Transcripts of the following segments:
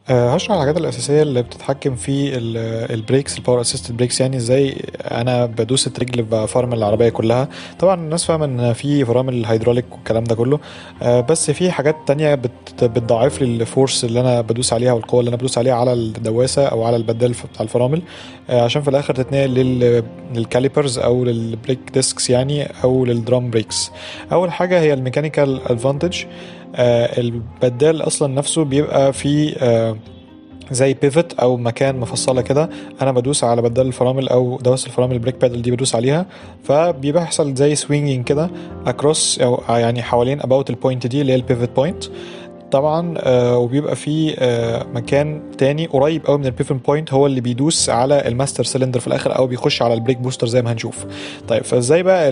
هشرح الحاجات الأساسية اللي بتتحكم في البريكس، الباور اسيستد بريكس. يعني ازاي انا بدوس الرجل بفرمل العربية كلها. طبعا الناس فاهمة ان في فرامل الهيدروليك والكلام ده كله، بس في حاجات تانية بتضاعف لي الفورس اللي انا بدوس عليها والقوة اللي انا بدوس عليها على الدواسة او على البدال بتاع الفرامل، عشان في الاخر تتنقل للكاليبرز او للبريك ديسكس يعني، او للدرام بريكس. اول حاجة هي الميكانيكال ادفانتج. البدال اصلا نفسه بيبقى فيه زي بيفت او مكان مفصله كده. انا بدوس على بدال الفرامل او دواسه الفرامل، البريك بادل دي بدوس عليها، فبيبقى يحصل زي سوينجينج كده اكروس، او يعني حوالين اباوت البوينت دي اللي هي البيفت بوينت. طبعا وبيبقى في مكان تاني قريب قوي من البيفن بوينت هو اللي بيدوس على الماستر سيلندر في الاخر، او بيخش على البريك بوستر زي ما هنشوف. طيب فازاي بقى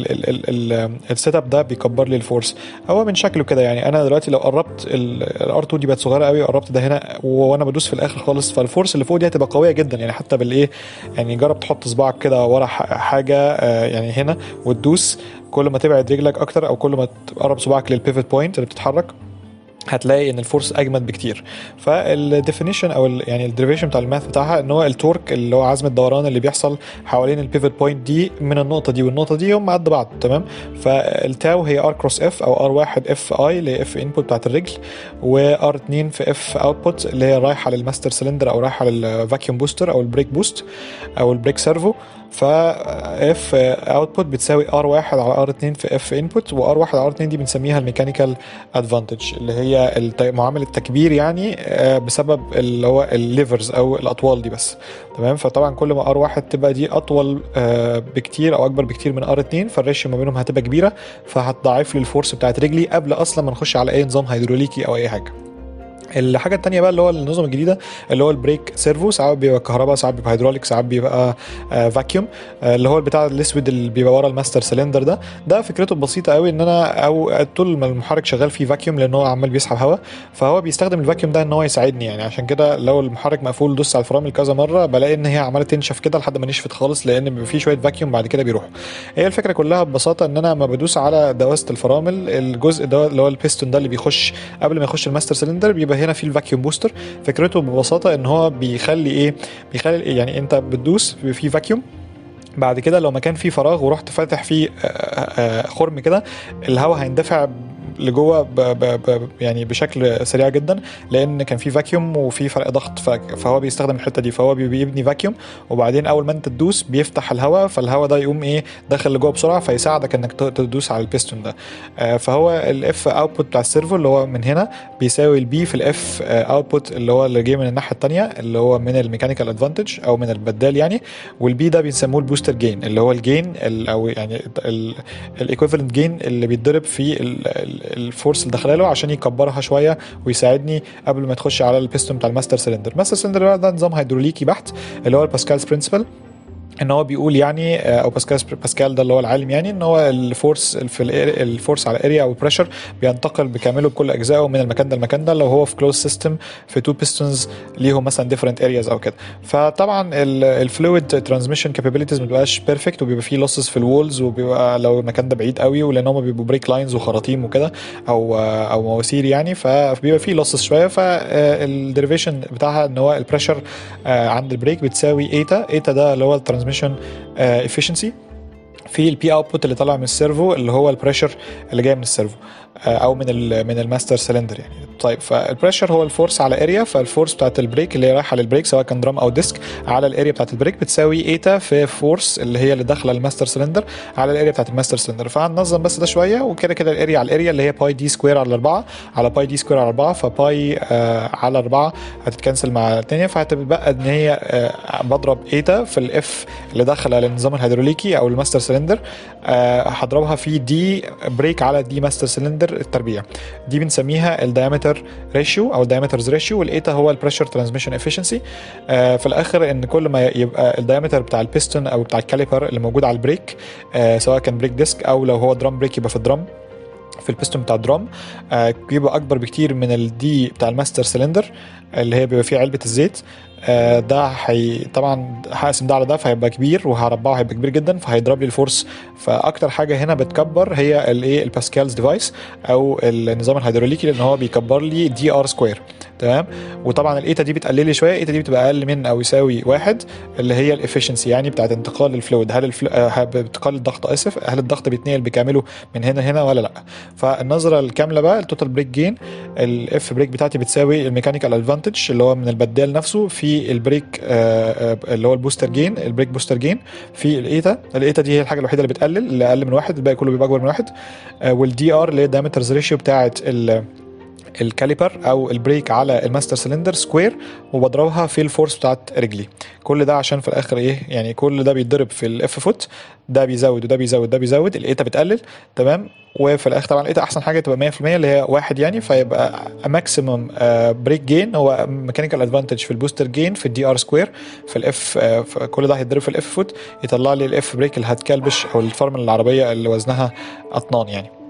السيت اب ده بيكبر لي الفورس؟ هو من شكله كده. يعني انا دلوقتي لو قربت الار 2 دي بقت صغيره قوي، قربت ده هنا وانا بدوس في الاخر خالص، فالفورس اللي فوق دي هتبقى قويه جدا يعني، حتى بالايه. يعني جرب تحط صباعك كده ورا حاجه يعني هنا وتدوس، كل ما تبعد رجلك اكتر او كل ما تقرب صباعك للبيفت بوينت اللي بتتحرك، هتلاقي ان الفورس اجمد بكتير. فالديفينيشن او يعني الديريفيشن بتاع الماث بتاعها ان هو التورك اللي هو عزم الدوران اللي بيحصل حوالين البيفت بوينت دي من النقطه دي والنقطه دي هم قد بعض، تمام. فالتاو هي ار كروس اف، او ار واحد اف اي اللي هي اف انبوت بتاعت الرجل، وار 2 في اف اوتبوت اللي هي رايحه للماستر سلندر او رايحه للفاكيوم بوستر او البريك بوست او البريك سيرفو. فاف اوتبوت بتساوي ار واحد على ار 2 في اف انبوت، وار واحد على ار 2 دي بنسميها الميكانيكال ادفانتج، اللي هي معامل التكبير يعني، بسبب اللي هو الليفرز او الاطوال دي بس، تمام. فطبعا كل ما ار واحد تبقى دي اطول بكتير او اكبر بكتير من ار 2، فالريشيو ما بينهم هتبقى كبيره، فهتضاعف لي الفورس بتاعت رجلي قبل اصلا ما نخش على اي نظام هيدروليكي او اي حاجه. الحاجه التانية بقى اللي هو النظم الجديده، اللي هو البريك سيرفو. ساعات بيبقى كهرباء، ساعات بيبقى هيدروليك، ساعات بيبقى فاكيوم. اللي هو البتاع الاسود اللي بيبقى ورا الماستر سلندر ده فكرته بسيطه قوي، ان انا او طول ما المحرك شغال فيه فاكيوم لان هو عمال بيسحب هواء، فهو بيستخدم الفاكيوم ده ان هو يساعدني يعني. عشان كده لو المحرك مقفول دوس على الفرامل كذا مره، بلاقي ان هي عماله تنشف كده لحد ما نشفت خالص، لان بيبقى فيه شويه فاكيوم بعد كده بيروح. هي الفكره كلها ببساطه ان انا لما بدوس على دواسه الفرامل، الجزء ده اللي هو البيستون ده اللي بيخش قبل ما يخش الماستر سلندر، بيبقى هنا في الفاكيوم بوستر. فكرته ببساطه ان هو بيخلي ايه، بيخلي يعني انت بتدوس في فاكيوم، بعد كده لو مكان فيه فراغ ورحت فاتح فيه خرم كده، الهواء هيندفع لجوه يعني بشكل سريع جدا، لان كان في فاكيوم وفي فرق ضغط، فهو بيستخدم الحته دي، فهو بيبني فاكيوم، وبعدين اول ما انت تدوس بيفتح الهواء، فالهواء ده يقوم ايه، داخل لجوه بسرعه، فيساعدك انك تدوس على البيستون ده. فهو الاف اوتبوت بتاع السيرفو اللي هو من هنا بيساوي البي في الاف اوتبوت اللي هو اللي جاي من الناحيه الثانيه، اللي هو من الميكانيكال ادفانتج او من البدال يعني. والبي ده بيسموه البوستر جين، اللي هو الجين او يعني الايكويفالنت جين اللي بيتضرب في الفورس اللي داخله له عشان يكبرها شويه ويساعدني قبل ما تخش على البيستون بتاع الماستر سلندر. الماستر سلندر ده نظام هيدروليكي بحت، اللي هو الباسكالز برنسبل. ان هو بيقول يعني، او باسكال ده اللي هو العالم يعني، ان هو الفورس في الفورس على الاريا او البريشر بينتقل بكامله بكل اجزائه من المكان ده للمكان ده، لو هو في كلوز سيستم في تو بيستونز ليهم مثلا ديفرنت ارياز او كده. فطبعا الفلويد ترانسميشن كابابيلتيز ما بتبقاش بيرفكت، وبيبقى فيه لوسز في الوولز، وبيبقى لو المكان ده بعيد قوي، ولان هم بيبقوا بريك لاينز وخراطيم وكده، او مواسير يعني، فبيبقى فيه لوسز شويه. فالديريفيشن بتاعها ان هو البريشر عند البريك بتساوي ايتا ده اللي هو الترانسميشن efficiency في البي اوتبوت اللي طالع من السيرفو، اللي هو البريشر اللي جاي من السيرفو او من الماستر سلندر يعني. طيب فالبريشر هو الفورس على اريا، فالفورس بتاعت البريك اللي هي رايحه للبريك سواء كان درام او ديسك على الاريا بتاعت البريك بتساوي ايتا في فورس اللي هي اللي داخله الماستر سلندر على الاريا بتاعت الماستر سلندر. فهننظم بس ده شويه، وكده كده الاريا على الاريا اللي هي باي دي سكوير على 4 على باي دي سكوير على 4، فباي على 4 هتتكنسل مع الثانيه، فهتبقى ان هي بضرب ايتا في الاف اللي داخله للنظام الهيدروليكي او الماستر سلندر، هضربها في دي بريك على دي ماستر سلندر التربيع. دي بنسميها الدايمتر ريشيو او الدايمترز ريشيو، والايتا هو البريشر ترانسميشن افيشنسي. في الاخر ان كل ما يبقى الدايمتر بتاع البيستون او بتاع الكاليبر اللي موجود على البريك، سواء كان بريك ديسك او لو هو درام بريك يبقى في الدرام، في البيستون بتاع الدرام، بيبقى اكبر بكتير من الدي بتاع الماستر سلندر اللي هي بيبقى فيه علبه الزيت. ده طبعا هقسم ده على ده فهيبقى كبير، وهربعه هيبقى كبير جدا فهيضرب لي الفورس. فاكتر حاجه هنا بتكبر هي الايه الباسكالز ديفايس او النظام الهيدروليكي، لان هو بيكبر لي دي ار سكوير. تمام. وطبعا الايتا دي بتقلل لي شويه، الايتا دي بتبقى اقل من او يساوي واحد، اللي هي الافشنسي يعني بتاعت انتقال الفلويد. هل انتقال الضغط، اسف، هل الضغط بيتنقل بكامله من هنا هنا ولا لا. فالنظره الكامله بقى التوتال بريك جين، الاف بريك بتاعتي بتساوي الميكانيكال ادفانتج اللي هو من البدال نفسه في البريك اللي هو البوستر جين، البريك بوستر جين في الايتا. الايتا دي هي الحاجه الوحيده اللي بتقلل، اللي اقل من واحد، الباقي كله بيبقى اكبر من واحد. والدي ار اللي هي دايمترز ريشيو بتاعت الكاليبر او البريك على الماستر سلندر سكوير، وبضربها في الفورس بتاعت رجلي. كل ده عشان في الاخر ايه يعني، كل ده بيتضرب في الاف فوت، ده بيزود وده بيزود ده بيزود، الايتا بتقلل. تمام. وفي الاخر طبعا الايتا احسن حاجه تبقى 100% اللي هي واحد يعني، فيبقى ماكسيمم بريك جين هو ميكانيكال ادفانتج في البوستر جين في الدي ار سكوير في الاف. كل ده هيتضرب في الاف فوت، يطلع لي الاف بريك اللي هتكلبش او الفرمل العربيه اللي وزنها اطنان يعني.